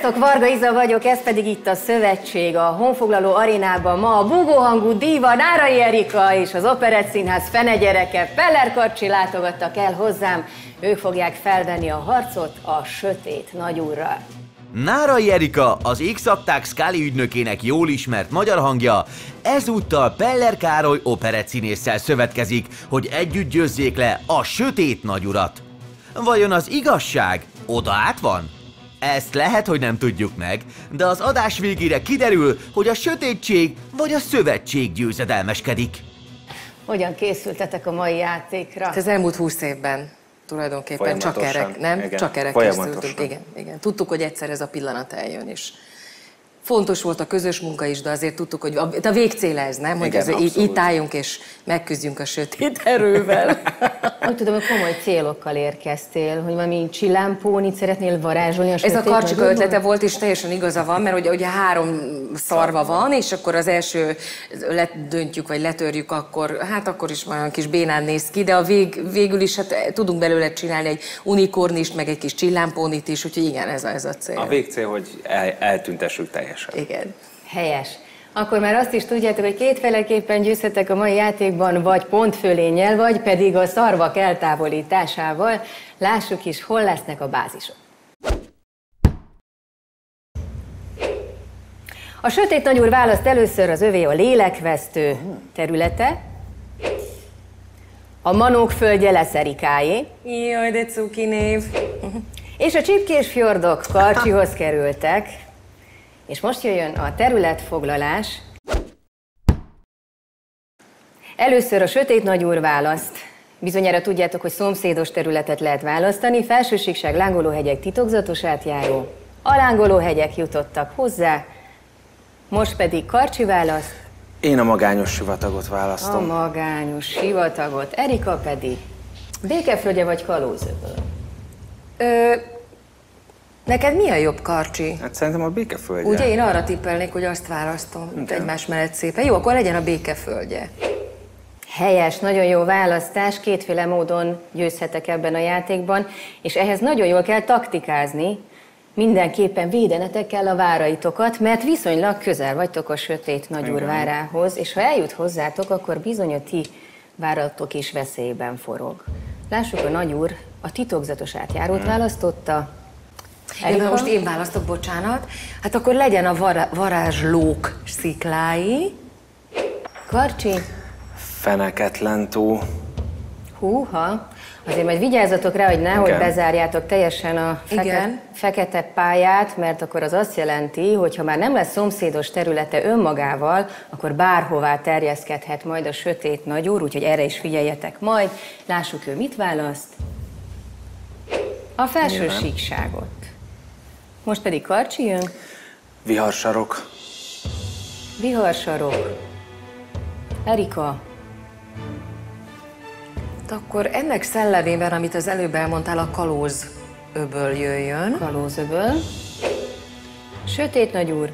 Sziasztok, Varga Iza vagyok, ez pedig itt a Szövetség, a honfoglaló arénában ma a búgóhangú díva Nárai Erika és az Operettszínház fenegyereke Peller Karcsi látogattak el hozzám. Ők fogják felvenni a harcot a sötét nagyúrral. Nárai Erika, az X-akták Scully ügynökének jól ismert magyar hangja, ezúttal Peller Károly operettszínésszel szövetkezik, hogy együtt győzzék le a sötét nagyurat. Vajon az igazság oda át van? Ezt lehet, hogy nem tudjuk meg, de az adás végére kiderül, hogy a sötétség vagy a szövetség győzedelmeskedik. Hogyan készültetek a mai játékra? Az elmúlt 20 évben tulajdonképpen csak erre, nem? Igen. Csak erre készültünk. Igen. Tudtuk, hogy egyszer ez a pillanat eljön is. Fontos volt a közös munka is, de azért tudtuk, hogy a végcél ez, nem? Hogy igen, itt álljunk és megküzdjünk a sötét erővel. Úgy tudom, hogy komoly célokkal érkeztél, hogy valami csillámpónit szeretnél varázsolni a sötét. Ez a Karcsika ötlete volt, és teljesen igaza van, mert ugye 3 szarva van, és akkor az első ledöntjük, vagy letörjük, akkor is már olyan kis bénán néz ki, de végül is hát tudunk belőle csinálni egy unikornist, meg egy kis csillámpónit is, úgyhogy igen, ez a cél. A végcél, hogy eltüntessük teljesen. Igen. Helyes. Akkor már azt is tudjátok, hogy kétféleképpen győzhetek a mai játékban, vagy pontfölénnyel, vagy pedig a szarvak eltávolításával. Lássuk is, hol lesznek a bázisok. A sötét nagyúr választ először, az övé a lélekvesztő területe. A manók földje lesz Erikáé. Jaj, de cuki név. És a csipkés fjordok Karcsihoz kerültek. És most jöjjön a területfoglalás. Először a sötét nagyúr választ. Bizonyára tudjátok, hogy szomszédos területet lehet választani. Felsősíkság, Lángolóhegyek titokzatos átjáró. A Lángolóhegyek jutottak hozzá. Most pedig Karcsi választ. Én a magányos sivatagot választom. A magányos sivatagot. Erika pedig Békeföldje vagy Kalózöböl? Neked mi a jobb, Karcsi? Hát szerintem a Békeföldje. Ugye én arra tippelnék, hogy azt választom, egymás mellett szépen. Jó, akkor legyen a Békeföldje. Helyes, nagyon jó választás, kétféle módon győzhetek ebben a játékban, és ehhez nagyon jól kell taktikázni. Mindenképpen védenetek kell a váraitokat, mert viszonylag közel vagytok a sötét nagyúr várához, és ha eljut hozzátok, akkor bizony a ti váratok is veszélyben forog. Lássuk, a nagyúr a titokzatos átjárót választotta. De most én választok, bocsánat. Hát akkor legyen a varázslók sziklái. Karcsi. Feneketlen tó. Húha, azért majd vigyázzatok rá, hogy nehogy bezárjátok teljesen a fekete pályát, mert akkor az azt jelenti, hogy ha már nem lesz szomszédos területe önmagával, akkor bárhová terjeszkedhet majd a sötét nagyúr, úgyhogy erre is figyeljetek majd. Lássuk, ő mit választ. A felső síkságot. Most pedig Karcsi jön. Viharsarok. Viharsarok. Erika. Akkor ennek szellemében, amit az előbb elmondtál, a Kalózöböl jöjjön. Kalózöböl. Sötét nagyúr.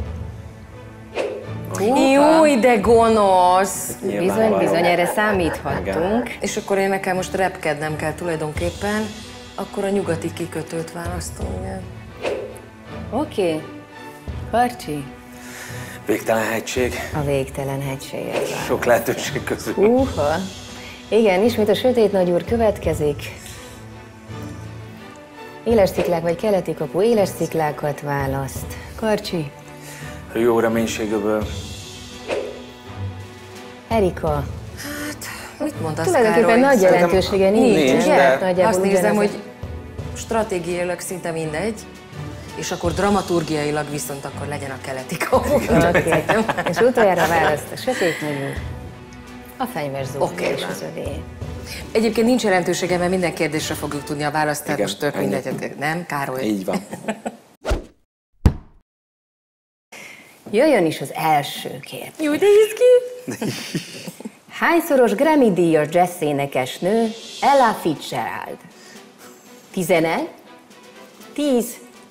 Jó, de gonosz! Bizony, erre számíthattunk. És akkor én nekem most repkednem kell tulajdonképpen, akkor a nyugati kikötőt választom, igen. Oké. Karcsi. Végtelen hegység. A végtelen hegység. Sok lehetőség közül. Húha. Igen, ismét a sötét nagyúr következik. Éles sziklák vagy keleti kapu, éles sziklákat választ. Karcsi. Jó reménységöböl. Erika. Hát, mit mondasz, tulajdonképpen Károly? nagy jelentősége nincs, de azt nézem, hogy stratégiailag szinte mindegy, és akkor dramaturgiailag viszont akkor legyen a keleti kapu. Okay. És utoljára választ a sötét nagyúr. A fenyverzó és az övé. Egyébként nincs jelentősége, mert minden kérdésre fogjuk tudni a választ, tehát most tök mindegy, nem, Károly? Így van. Jöjjön is az első kérdés. Jó, de izgi! Hányszoros Grammy-díjas jazz-énekesnő Ella Fitzgerald? 11, 10,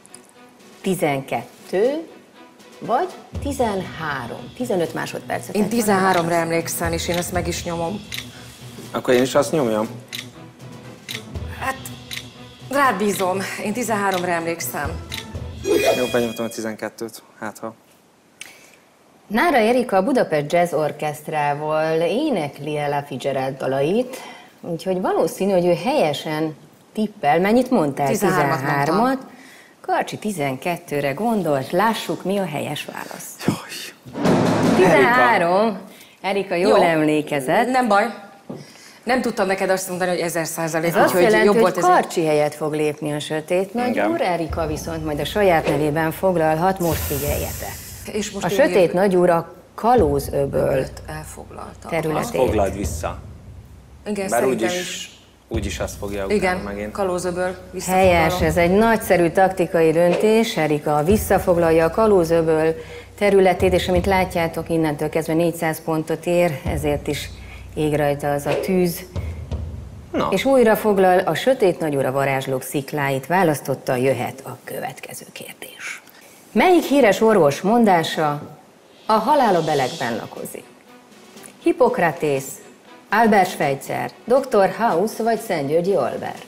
12, vagy 13. 15 másodpercet. Én 13-ra emlékszem, és én ezt meg is nyomom. Akkor én is azt nyomjam? Hát, rád bízom. Én 13-ra emlékszem. Jó, benyomtam a 12-t, hát ha. Nára Erika a Budapest Jazz Orchestrával énekli el a Fitzgerald dalait, úgyhogy valószínű, hogy ő helyesen tippel. Mennyit mondtál? 13-at. Karcsi 12-re gondolt. Lássuk, mi a helyes válasz. Jaj. 13. Erika jól emlékezett. Nem baj. Nem tudtam neked azt mondani, hogy 1000%. Ez azt jelenti, hogy Karcsi helyett fog lépni a sötét nagyúr, Erika viszont majd a saját nevében foglalhat, most figyeljetek. És most a sötét nagyúr a Kalózöböl területét. Azt foglald vissza. Igen, bár úgyis azt fogja utána megint. Igen, Kalózöböl visszafoglalom. Helyes, ez egy nagyszerű taktikai döntés. Erika visszafoglalja a Kalózöböl területét, és amit látjátok, innentől kezdve 400 pontot ér, ezért is ég rajta az a tűz. No. És újra foglal a sötét nagyúr a varázslók szikláit választotta, jöhet a következő kérdés. Melyik híres orvos mondása a halál a belegben lakozik? Hippokratész, Albert Schweitzer, Dr. House vagy Szentgyörgyi Albert?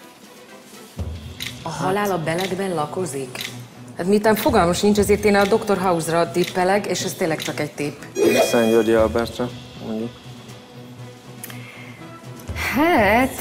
A halál a belegben lakozik? Hát miután fogalmam sincs, ezért én a Dr. House-ra tippelek, és ez tényleg csak egy tipp. Szentgyörgyi Albertra, mondjuk. Hát,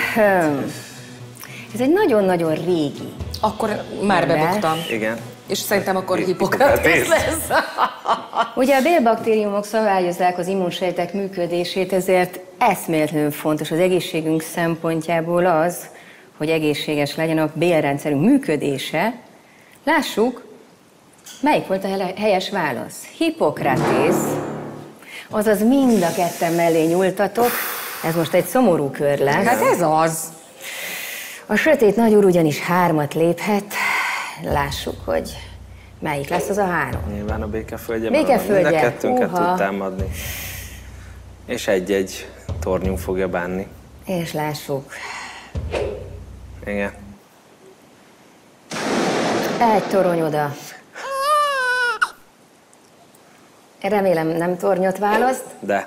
ez egy nagyon-nagyon régi. Akkor már bebuktam. Igen. És szerintem akkor Hippokratész lesz. Ugye a bélbaktériumok szabályozzák az immunsejtek működését, ezért eszméletlenül fontos az egészségünk szempontjából az, hogy egészséges legyen a bélrendszerünk működése. Lássuk, melyik volt a helyes válasz? Hippokratész, azaz mind a ketten mellé nyúltatok. Ez most egy szomorú kör lesz. Hát ez az. A sötét nagyúr ugyanis 3-at léphet. Lássuk, hogy melyik lesz az a 3. Nyilván a békeföldje. Békeföldje. Mind a kettőnket tud támadni. És egy-egy tornyunk fogja bánni. És lássuk. Igen. Egy torony oda. Remélem nem tornyot választ. De.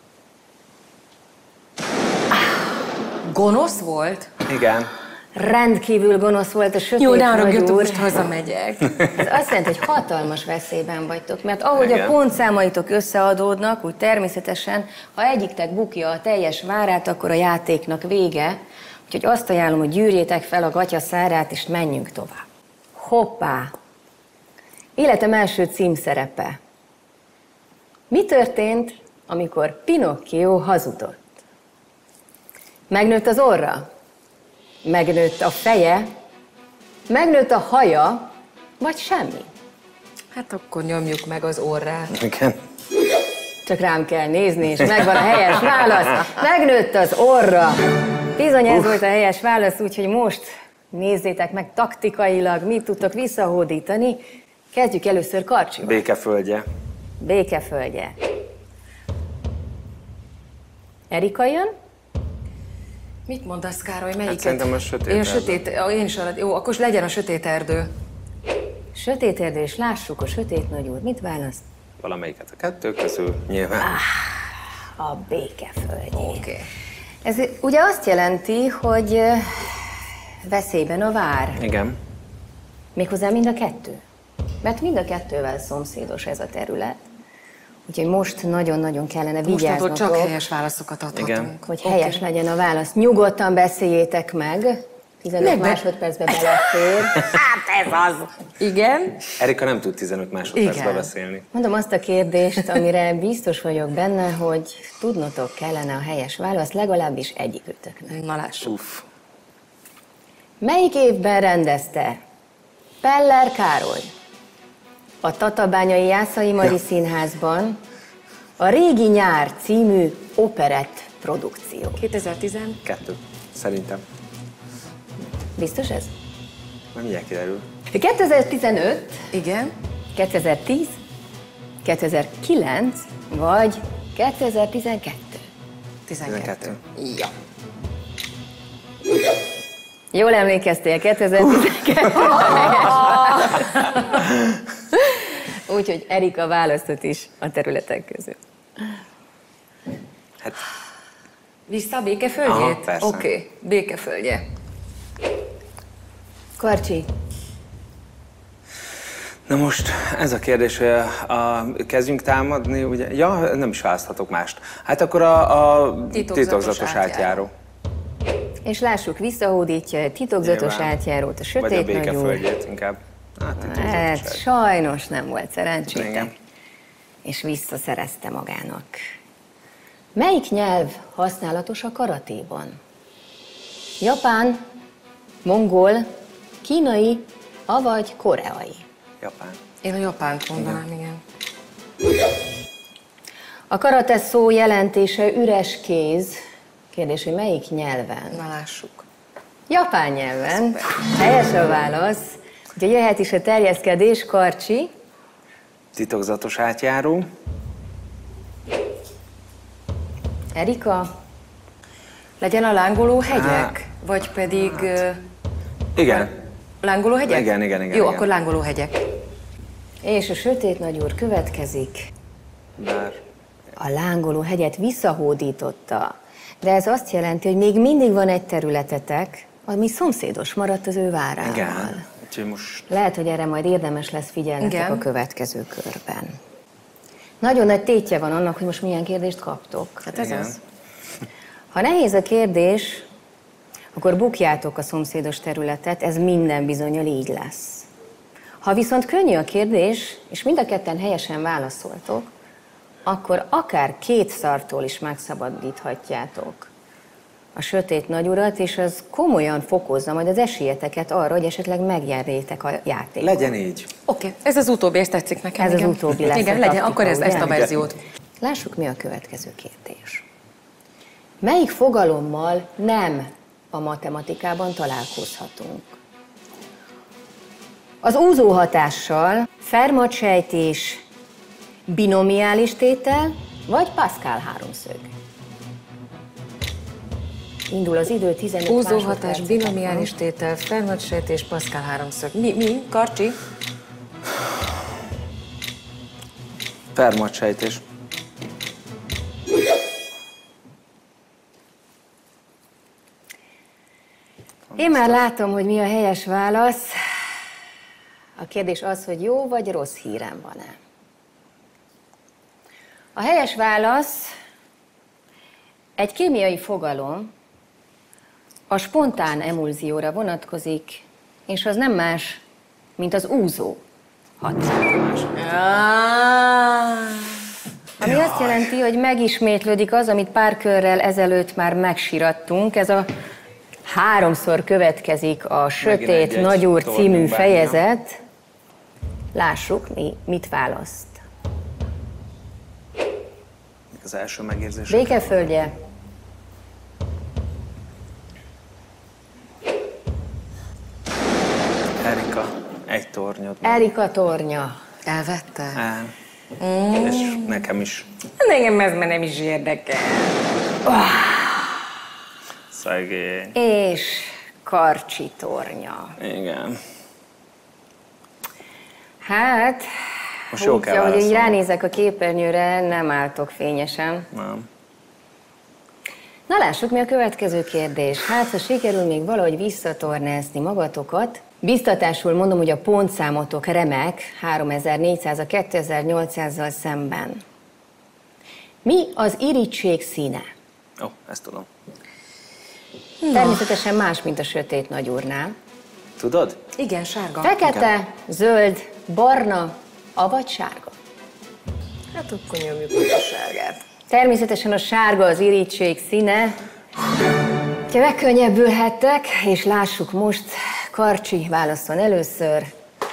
Gonosz volt? Igen. Rendkívül gonosz volt a sötét nagyúr. Jó, ne arra most hazamegyek. Ez azt jelenti, hogy hatalmas veszélyben vagytok, mert ahogy a pontszámaitok összeadódnak, úgy természetesen, ha egyiktek bukja a teljes várát, akkor a játéknak vége. Úgyhogy azt ajánlom, hogy gyűrjétek fel a gatya szárát, és menjünk tovább. Hoppá! Életem első címszerepe. Mi történt, amikor Pinocchio hazudott? Megnőtt az orra? Megnőtt a feje? Megnőtt a haja? Vagy semmi? Hát akkor nyomjuk meg az orrát. Igen. Csak rám kell nézni, és megvan a helyes válasz. Megnőtt az orra. Bizony ez volt a helyes válasz, úgyhogy most nézzétek meg taktikailag, mit tudtok visszahódítani. Kezdjük először Karcsival. Békeföldje. Békeföldje. Erika jön? Mit mondasz, Károly, melyiket? Hát szerintem a sötét erdő. Én is arra, jó, akkor legyen a sötét erdő. Sötét erdő, és lássuk a sötét nagyúr. Mit választ? Valamelyiket a kettő közül, nyilván. A békeföldjét. Oké. Ez ugye azt jelenti, hogy veszélyben a vár. Igen. Méghozzá mind a kettő. Mert mind a kettővel szomszédos ez a terület. Úgyhogy most nagyon-nagyon kellene vigyáznotok. Mostantól csak helyes válaszokat adhatunk. Igen. Hogy helyes legyen a válasz. Nyugodtan beszéljétek meg. 15 másodpercbe belefér. Hát ez az. Igen. Erika nem tud 15 másodpercbe beszélni. Mondom azt a kérdést, amire biztos vagyok benne, hogy tudnotok kellene a helyes választ, legalábbis egyikőtöknek. Na lássuk. Uff. Melyik évben rendezte Peller Károly a Tatabányai Jászai Mari Színházban a Régi nyár című operett produkció? 2012. Szerintem. Biztos ez? Nem mindjárt kiderül. 2015, Igen. 2010, 2009 vagy 2012? 12. Ja. Jól emlékeztél, 2012. Úgyhogy Erika választott is a területek közül. Hát. Vissza a békeföldjét? Aha, persze. Oké, békeföldje. Karcsi, Na most ez a kérdés, hogy kezdjünk támadni, ugye? Ja, nem is választhatok mást. Hát akkor a titokzatos átjáró. És lássuk, visszahódítja titokzatos átjárót, a sötét vagy a nagyúr. Békeföldjét inkább. Hát sajnos nem volt szerencsétek. Igen. És visszaszerezte magának. Melyik nyelv használatos a karatéban? Japán, mongol, kínai, avagy koreai? Japán. Én a japánt mondanám, igen. A karate szó jelentése üres kéz. Kérdés, hogy melyik nyelven? Na lássuk. Japán nyelven. Helyes a válasz. Ugye jöhet is a terjeszkedés, Karcsi. Titokzatos átjáró. Erika? Legyen a lángoló hegyek? Vagy pedig... Igen. Lángoló hegyek? Igen. Jó, akkor lángoló hegyek. És a sötét nagyúr következik. Bár... A lángoló hegyet visszahódította. De ez azt jelenti, hogy még mindig van egy területetek, ami szomszédos maradt az ő várával. Igen. Úgyhogy most... Lehet, hogy erre majd érdemes lesz figyelnetek Igen. a következő körben. Nagyon nagy tétje van annak, hogy most milyen kérdést kaptok. Hát ez Igen. az. Ha nehéz a kérdés, akkor bukjátok a szomszédos területet, ez minden bizonnyal így lesz. Ha viszont könnyű a kérdés, és mind a ketten helyesen válaszoltok, akkor akár 2 szartól is megszabadíthatjátok a sötét nagyurat, és az komolyan fokozza majd az esélyeteket arra, hogy esetleg megnyerjétek a játékot. Legyen így. Oké, ez az utóbbi, ez tetszik nekem. Ez igen. az utóbbi lesz. Igen, a legyen, taktika, akkor ezt a ugye? verziót. Lássuk, mi a következő kérdés. Melyik fogalommal nem a matematikában találkozhatunk? Az úzóhatással, Fermat-sejtés, binomiális tétel, vagy Pascal háromszög? Indul az idő, 15 Úzóhatás, másodpercet binomiális tétel, Fermat-sejtés, Pascal háromszög. Mi? Karcsi? Fermat-sejtés. Én már látom, hogy mi a helyes válasz. A kérdés az, hogy jó vagy rossz hírem van-e. A helyes válasz egy kémiai fogalom, a spontán emulzióra vonatkozik, és az nem más, mint az úzó hatás. Ami azt jelenti, hogy megismétlődik az, amit pár körrel ezelőtt már megsirattunk. Ez a 3-szor következik a Sötét Nagyúr című fejezet. Lássuk, mit választ. Az első megérzés. Békeföldje. Erika, egy tornyod. Erika tornya. Elvette? El. És nekem is. Engem ez már nem is érdekel. Szegény. És Karcsi tornya. Igen. Hát, Most jó kell ahogy így válaszolni. ránézek a képernyőre, nem álltok fényesen. Nem. Na lássuk, mi a következő kérdés. Hát, ha sikerül még valahogy visszatornázni magatokat, biztatásul mondom, hogy a pontszámotok remek, 3400 a 2800-zal szemben. Mi az irítség színe? Ó, ezt tudom. Természetesen más, mint a Sötét Nagyúrnál. Tudod? Igen, sárga. Fekete, zöld, barna, avagy sárga. Hát akkor nyomjuk a sárgát. Természetesen a sárga az irítség színe. Ha megkönnyebbülhettek, és lássuk most, Karcsi válaszol először.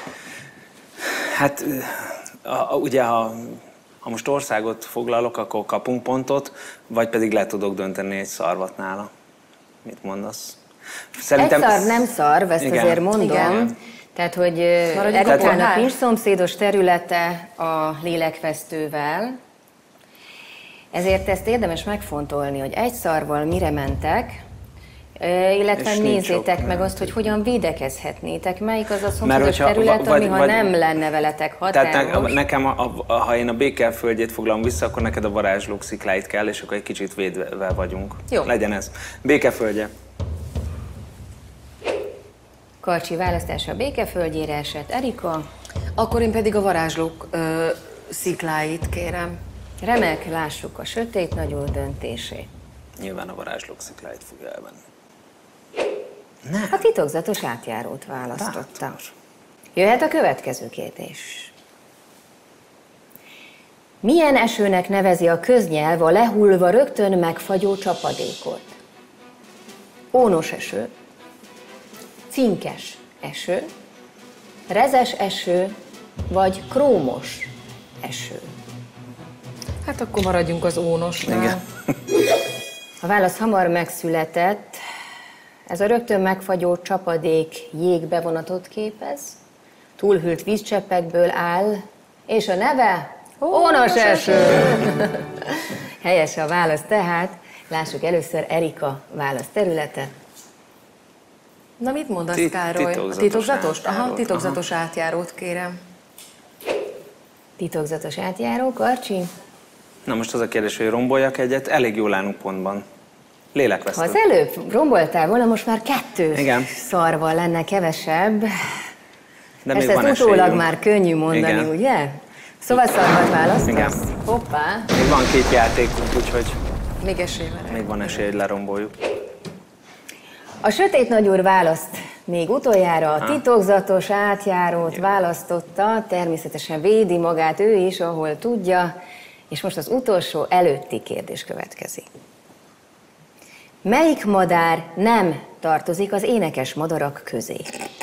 Hát, ugye, ha most országot foglalok, akkor kapunk pontot, vagy pedig le tudok dönteni egy szarvat nála. Mit mondasz? Szerintem... Egy szarv nem szarv, ezt igen. Azért mondom. Igen. Tehát, hogy Erikának nincs szomszédos területe a lélekvesztővel, ezért ezt érdemes megfontolni, hogy egy szarval mire mentek, illetve nézzétek meg azt, hogy hogyan védekezhetnétek. Melyik az a szomszédos terület, ami ha nem lenne veletek határos. Tehát nekem, ha én a Békeföldjét foglalom vissza, akkor neked a varázslók szikláit kell, és akkor egy kicsit védve vagyunk. Jó. Legyen ez. Békeföldje. Karcsi választása a Békeföldjére esett. Erika? Akkor én pedig a varázslók szikláit kérem. Remek, lássuk a sötét nagyúr döntését. Nyilván a varázslók szikláit fogja elvenni. A titokzatos átjárót választotta. Jöhet a következő kérdés. Milyen esőnek nevezi a köznyelv a lehullva rögtön megfagyó csapadékot? Ónos eső, cinkes eső, rezes eső, vagy krómos eső? Hát akkor maradjunk az ónosnál. Igen. A válasz hamar megszületett. Ez a rögtön megfagyó csapadék jégbevonatot képez, túlhűlt vízcseppekből áll, és a neve ónos eső. Helyes a válasz tehát. Lássuk először Erika válasz területe. Na mit mondasz, Károly? A titokzatos? Aha, titokzatos átjárót kérem. Titokzatos átjáró, Karcsi? Na most az a kérdés, hogy romboljak egyet, elég jól állunk pontban. Lélekvesztő. Ha az előbb romboltál volna, most már 2 Igen. szarval lenne kevesebb. De ezt még van utólag esélyünk. már könnyű mondani, Igen. ugye? Szóval szarvat választasz? Igen. Hoppá! Még van 2 játékunk, úgyhogy Még esély van. még van esély, hogy leromboljuk. A sötét nagyúr választ még utoljára a titokzatos átjárót választotta, természetesen védi magát ő is, ahol tudja, és most az utolsó előtti kérdés következik. Melyik madár nem tartozik az énekes madarak közé?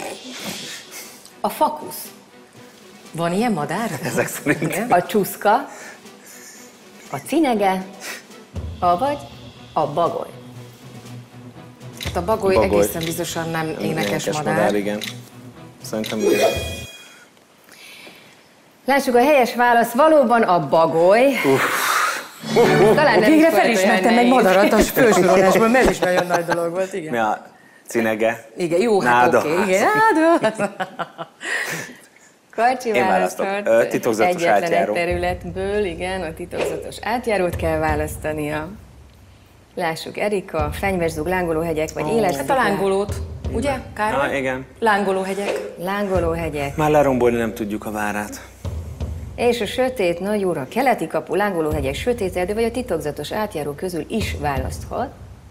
A fakusz, Van ilyen madár? Ezek szerint. a csuszka, a cinege, avagy a bagoly. Hát a bagoly Bagoly. egészen biztosan nem énekes madár. Igen. Szerintem igen. Lássuk, a helyes válasz valóban a bagoly. Talán nem Végre is volt felismertem olyan egy nehéz. madarat a fősorolásból, mert ez is nagyon nagy dolog volt, igen. Mi a cinege? Igen, jó, hát Náda. oké, igen. Náda. Karcsi Én választok. választott Titokzatos egyetlen egy átjáró. területből, igen, a titokzatos átjárót kell választania. Lássuk, Erika, fenyvesszug, lángolóhegyek vagy éles Hát a lángolót, ugye, Károly? Na, igen. Lángolóhegyek. Lángolóhegyek. Már lerombolni nem tudjuk a várát. És a sötét nagyúr, a keleti kapu, lángolóhegyek, sötét erdő vagy a titokzatos átjáró közül is választhat.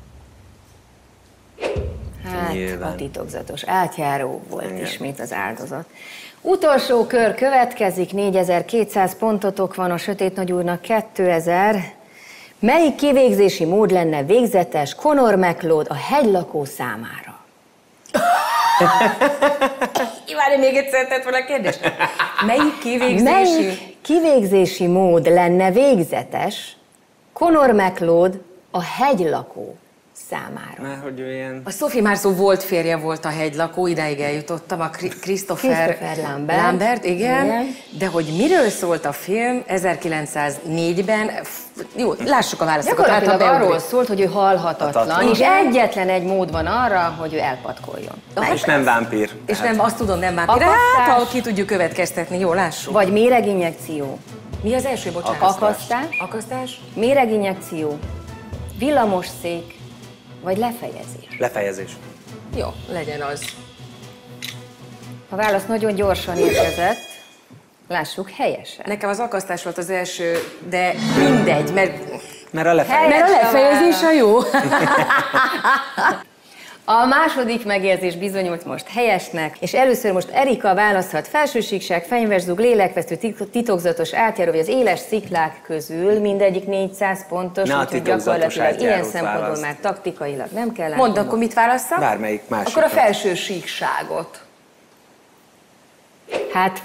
Hát Nyilván. a titokzatos átjáró volt Igen. ismét az áldozat. Utolsó kör következik, 4200 pontotok van, a sötét nagyúrnak 2000. Melyik kivégzési mód lenne végzetes Conor McLeod a hegylakó számára? Várj, még egyszer tett volna a kérdést. Melyik kivégzési? Melyik kivégzési mód lenne végzetes Conor McLeod a hegylakó számára? Mert hogy ő ilyen... A Sophie Marceau volt férje volt a hegylakó, idáig eljutottam, a Christopher Lambert, igen. De hogy miről szólt a film 1904-ben, jó, lássuk a válaszokat. Gyakorlatilag hát, ha arról beugrik. szólt, hogy ő halhatatlan, Hatatlan. és egyetlen egy mód van arra, hogy ő elpatkoljon. És nem vámpír. És Tehát nem, azt tudom, nem már. Hát, Akasztás. ha ki tudjuk következtetni, jó, lássuk. Vagy méreginjekció, Mi az első, bocsánat? akasztás, Akasztás? méreginjekció, villamosszék, vagy lefejezés. Lefejezés. Jó, legyen az. A válasz nagyon gyorsan érkezett. Lássuk, helyesen. Nekem az akasztás volt az első, de mindegy, mert Mert a lefejezés. a lefejezés a jó. A második megérzés bizonyult most helyesnek, és először most Erika választhat felsősíkság, fenyvesszug, lélekvesztő, titokzatos átjáró, vagy az éles sziklák közül, mindegyik 400 pontos, Na, a úgyhogy titokzatos gyakorlatilag ilyen átjárót szempontból választ. már taktikailag nem kell látni. Mondd, akkor mit válasszak? Bármelyik másik. Akkor a felső síkságot. Hát,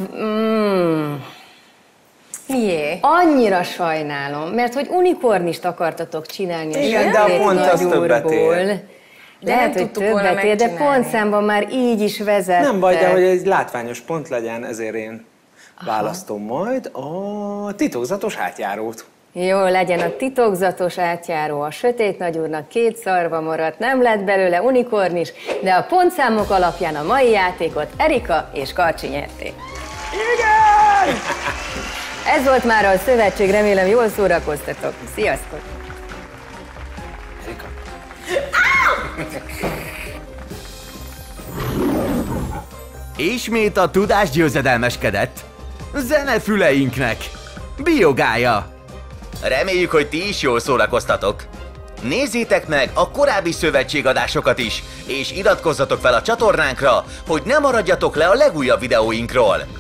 Miért? annyira sajnálom, mert hogy unikornist akartatok csinálni a Igen, de a sötét pont az többet nagyúrból. ér. De Lehet, nem hogy tudtuk volna többet ér, de megcsinálni. pontszámban már így is vezette. Nem baj, de hogy egy látványos pont legyen, ezért én választom majd a titokzatos átjárót. Jó, legyen a titokzatos átjáró, a sötét nagyúrnak 2 szarva maradt, nem lett belőle unikornis, de a pontszámok alapján a mai játékot Erika és Karcsi nyerték. Igen! Ez volt már a szövetség, remélem jól szórakoztatok. Sziasztok! Erika. Ismét a tudás győzedelmeskedett. Zenefüleinknek biogája. Reméljük, hogy ti is jól szórakoztatok. Nézzétek meg a korábbi szövetségadásokat is, és iratkozzatok fel a csatornánkra, hogy ne maradjatok le a legújabb videóinkról.